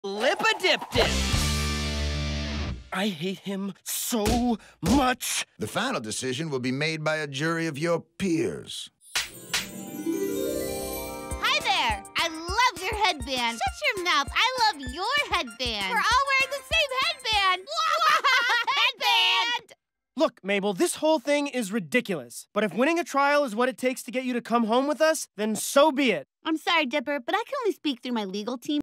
Lip-a-dip-dip. I hate him so much. The final decision will be made by a jury of your peers. Hi there. I love your headband. Shut your mouth. I love your headband. We're all wearing the same headband. Headband! Look, Mabel, this whole thing is ridiculous. But if winning a trial is what it takes to get you to come home with us, then so be it. I'm sorry, Dipper, but I can only speak through my legal team.